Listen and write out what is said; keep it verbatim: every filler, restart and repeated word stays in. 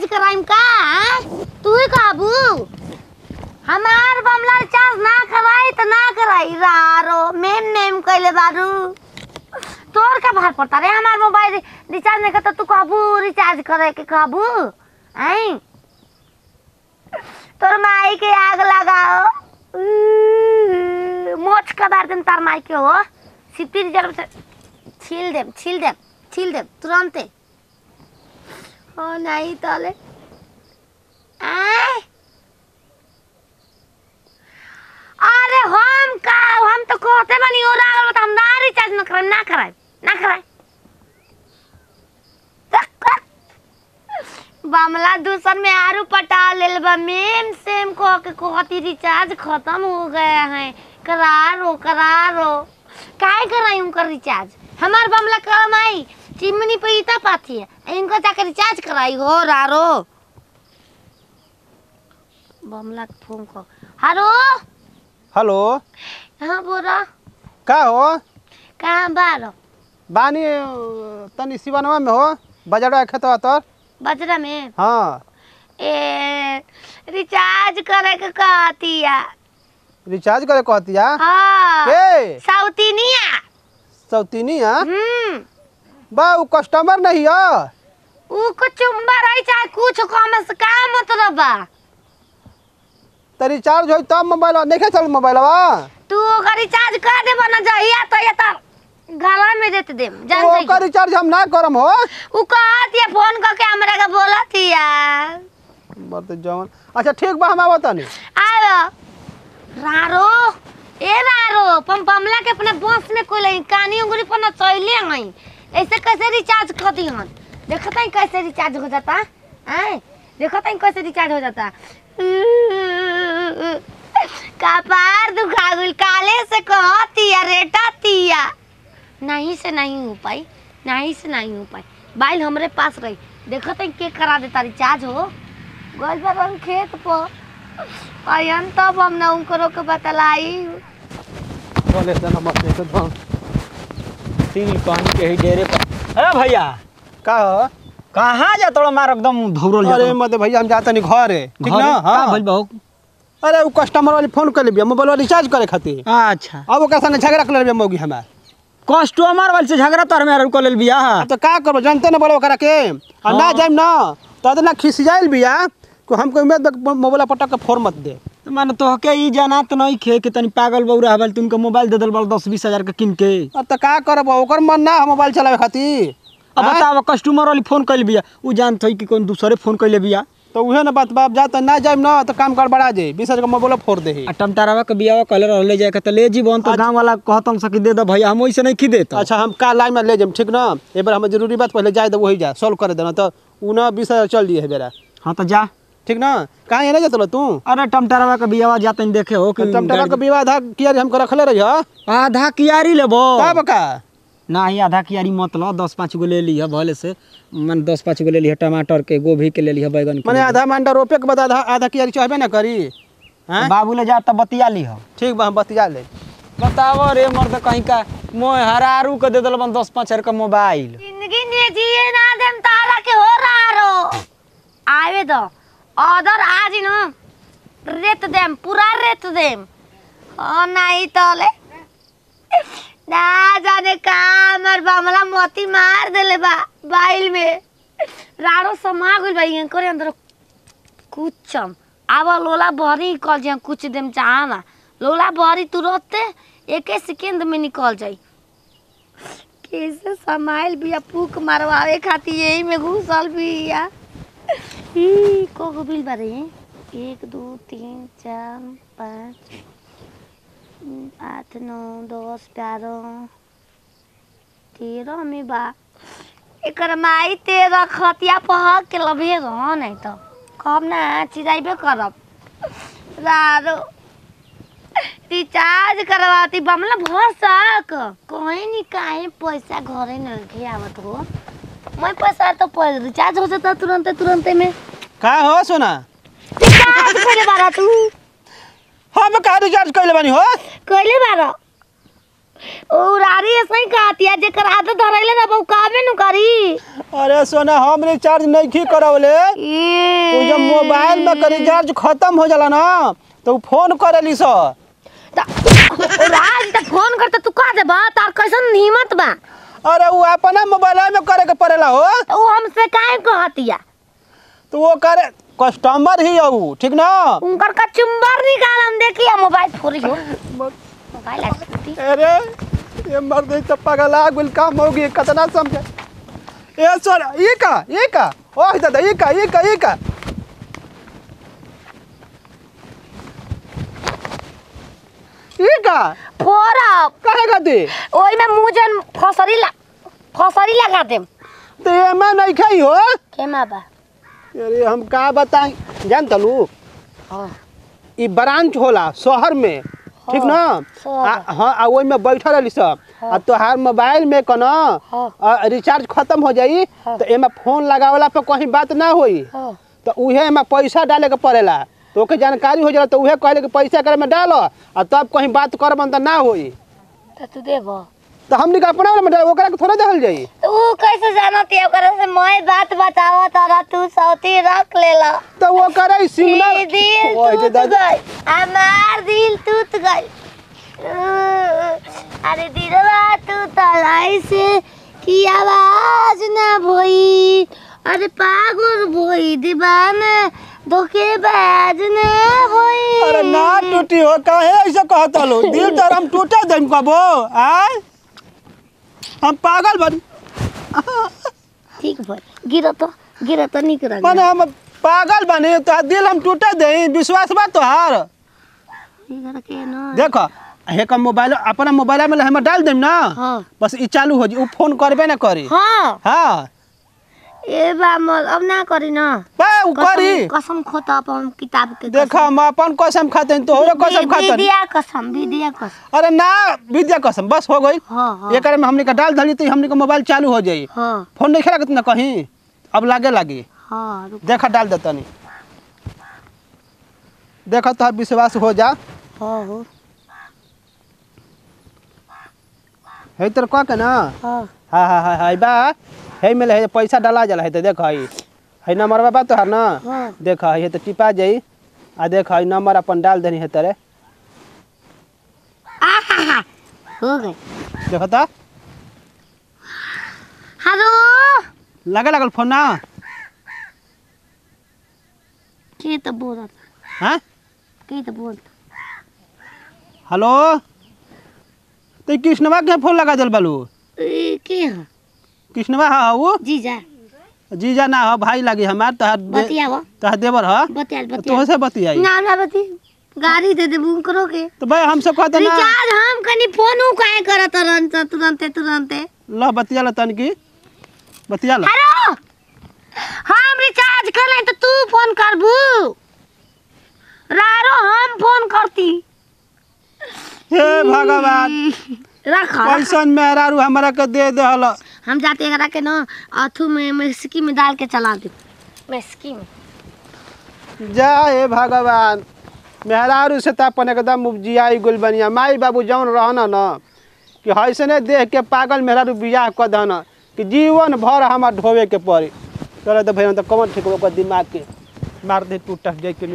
Recharge कराइम का तू ही काबू हमार बमला रिचार्ज ना कराई तो ना कराई रारो मेम मेम कइले बारू तोर का भार पड़ता रे हमार मोबाइल रिचार्ज नहीं करता तू काबू रिचार्ज करे के काबू आई तोर माई के आग लगाओ मोच का बार दिन तार माई के हो सिपी रिचार्ज छील दे छील दे छील दे तुरंत हो नहीं तले आए अरे हम का हम तो कहते बनी हो रहा तो हम ना रिचार्ज ना कराए ना कराए ना कराए बमला दूसर में आरू पटा लेल बा मेम सेम को के कहती रिचार्ज खत्म हो गया है करारो करारो काहे कराई उनका रिचार्ज हमार बमला करम आई चिमनी पे इता पाती है इनको जाकर रिचार्ज कराई हो रारो बमला फोन को हेलो हेलो हाँ बोरा का हो कहाँ बारो बानी तनी सिवानवा में हो बजड़ा खेतवा तोर बजरा में हाँ ए रिचार्ज करे के कहतिया रिचार्ज करे कहतिया हाँ के साउथीनिया सौतीनिया हम्म बा उ कस्टमर नहीं है उ को चुम्बा रही चाहे कुछ कम से काम मतलब बा तो रिचार्ज हो तब मोबाइल नहीं चल मोबाइलवा तू ओकर रिचार्ज कर दे बना जहिया तो ये तो गला में देते दे जान तो ओकर रिचार्ज हम ना करम हो उ कहतिया फोन करके हमरा के बोलतिया बत जवन अच्छा ठीक बा हम आवत नहीं आयो रारो ए रारो पम पमला के अपने बॉस में कोई नहीं कानी उंगली पर न चले गई ऐसे कैसे रिचार्ज करती हन देखता है कैसे रिचार्ज हो जाता हैं देखता है कैसे रिचार्ज हो जाता कपार दुखा गुल काले से कहतिया रेटातिया नहीं से नहीं हो पाई नहीं से नहीं हो पाई बाइल हमरे पास रही देखत है के करा देता रिचार्ज हो गोल पर हम खेत पर आयन तब हम ना उनको के बतलाई बोले जना मत देख तो तीन पानी के ही डेरे पर अरे भैया का हो कहाँ जा तोड़ मार एकदम धौरल अरे मत भैया हम जाता नहीं घर है ठीक ना हां भाई बहु अरे वो कस्टमर वाले फोन कर लिया मोबाइल रिचार्ज करे खातिर अच्छा अब ओकरा संगे झगड़ा कर लिया मौगी हमार कस्टमर वाले से झगड़ा तोर में कर लेल बिया तो का करबो जानते ना बोलो ओकरा के आ ना जाइम ना तो ना खिसियाइल बिया को हमको उम्मीद मोबाइल पटक के फोन मत दे माने तो के ई जानत नहीं खे के तनी पागल बौरा हबल तुमको मोबाइल दे दल बल दस बीस हजार के किन के अब तो का करबो ओकर मन ना मोबाइल चलावे खातिर अब बताओ कस्टमर वाली फोन कर बिया उ जानत है कि कौन दूसरे फोन कर ले बिया तो उहे ना बात बाप जा तो ना जाइम ना तो काम गड़बड़ा जाए बीस हजार का मोबाइल फोड़ दे आ टमटारावा के बियावा कलर ले जाए के त ले जीवन तो गांव वाला कहतन सकी दे दे भैया हम ओइसे नहीं खी देत अच्छा हम का लाइन में ले जाइम ठीक ना एक बार हम जरूरी बात पहले जाए दे वही जा सॉल्व कर देना तो उ ना बीस हजार चल दिए है बेरा हां तो जा ठीक ना कहां नहीं जात तू अरे टमटारावा के बियावा जातन देखे हो कि टमटरा के विवाह आधा किया हमको रखले रही है आधा कियारी लेबो तब का ना ही आधा कियारी मत लो दस पाँच गो ले ली है भले से मन दस पाँच गो ले ली है टमाटर के गोभी के ले ली है बैगन के माने आधा मंडा रोपे के बाद आधा आधा कियारी चाहबे ना करी हैं बाबू ले जा तब बतिया ली है ठीक बा हम बतिया ले बताओ रे मर्द कहीं का मोह हरारू के दे दल बन दस पाँच हजार का मोबाइल जिंदगी ने जिए ना देम तारा के हो रारो आवे दो अदर आज न रेत देम पूरा रेत देम ओ नहीं तले ना जाने का हमर बमला मोती मार देले बा बाइल में रारो समा गइल बा करे अंदर कुछम अब लोला भरी कल जे कुछ देम चाहना लोला भरी तुरंत एक सेकंड में निकल जाई कैसे समाइल बिया फूक मारवावे खातिर यही में घुसल बिया ई को को बिल बारे एक दो तीन चार पाँच आठ नौ दस ग्यारह तेरह में बा एकर माई तेरह खतिया पह के लभे रह नहीं तो कब ना चिराइबे करब रारो रिचार्ज करवाती बमला भर सक कहीं नहीं काहे पैसा घरे नहीं आवत हो मैं पैसा तो पर रिचार्ज हो जाता तुरंत तुरंत में का हो सोना रिचार्ज करे बारा तू हम का रिचार्ज कइले बानी हो कइले बारा ओ रारी ऐसे ही कहती है जेकर आदत धरैले ना बहु काबे नु करी अरे सोना हम रिचार्ज नहीं की करवले वो जब मोबाइल में रिचार्ज खत्म हो जाला ना तो फोन करेली सो राज त फोन करते तू का देबा तार कैसन हिम्मत बा। अरे वो अपना मोबाइल में करे के पड़ेला हो तो वो हमसे काहे कहतिया तो वो करे कस्टमर ही है वो ठीक ना उनकर का चुंबर निकाल हम देखिए मोबाइल फोरी हो मोबाइल ऐसे अरे ये मर गई तो पागल आ गुल काम होगी कितना समझे ए सोना ये का ये का ओ दादा ये का ये का ये का ये का फोरा कहे गति ओई में मुंह फसरी ला फसरी लगा दे तो ये मैं नहीं खाई हो केमा बा अरे हम का बताएं जान तलू हां ई ब्रांच होला शहर में ठीक ना हां आ ओई में बैठल रहली सब आ तोहार मोबाइल में कना रिचार्ज खत्म हो जाई तो एमे फोन लगावला पे कहीं बात ना होई तो उहे में पैसा डाले के पड़ेला तो ओके जानकारी हो जाला तो उहे कहले कि पैसा करे में डालो आ तब कहीं बात करबन त ना होई त तू देबो तो हमनी के अपना में डाल ओकरा के थोड़ा देहल जाई तू कैसे जानत है ओकरा से मैं बात बतावा तारा तू सौती रख लेला तो वो करे सिग्नल दिल ओए टूट दादा गई हमार दिल टूट गई अरे दिलवा तू तलाई से की आवाज ना भई अरे पागल भई दीवाना धोखेबाज ना भई अरे ना टूटी हो काहे ऐसे कहत लो दिल तो हम टूटे देम कबो आ हम पागल बन ठीक भाई गिरा तो गिरा तो नहीं करा माने हम पागल बने तो दिल हम टूटे दे विश्वास बा तोहार गिरा के ना देखो हे का मोबाइल अपना मोबाइल में हम डाल देम ना हां बस ई चालू हो जी उ फोन करबे ना करी हां हां ए बा मल अब ना करी ना बा उ करी कसम खोता अपन किताब के देखो हम अपन कसम खाते तो हो कसम खाते विद्या कसम विद्या कसम अरे ना विद्या कसम बस हो गई हां हां एकरे में हमनी का डाल धली तो हमनी का मोबाइल चालू हो जाई हां फोन नहीं खेला कितना कहीं अब लागे लागी हां रुक देखा डाल देता नहीं देखा तो विश्वास हो जा हां हो है तर का के ना हां हां हां हां हां बा है में है पैसा डाला जाला है तो देख है है नंबर बा तो हर ना हां देख है तो टिपा जाई आ देख है नंबर अपन डाल देनी है तेरे आहा हो गई देखो तो हेलो लगे लगल फोन ना के तो बोलत हां के तो बोल हेलो तो कृष्णवा के फोन लगा दिल बालू ए के है कृष्णवा हां वो जीजा जीजा ना हो भाई लगी हमार तोहर बतियावा तोहर देवर ह बतियाल तो बतियाल से बतियाई ना ना बती गाड़ी दे दे बुक करो के तो भाई हमसे कहते ना रिचार्ज हम कनी फोन काहे करत तुरंत तुरंत तुरंत ला बतिया ला तन की बतिया ला हेलो हम रिचार्ज कर ले तो तू फोन करबू रारो हम फोन करती हे भगवान रख कैसन मेहरारू हमरा के दे देहल हम जाते करा के ना अथु में मेस्की में डाल के चला दे मेस्की में जा हे भगवान मेहरारू से तो अपन एकदम उपजियाई गुल बनिया माई बाबू जौन रहना न कि हैसने देख के पागल मेहरारू बियाह क दहन कि जीवन भर हमार ढोवे के पड़ी चलो तो भैया तो कमर ठीक ओकर दिमाग के मार दे टूट जाए के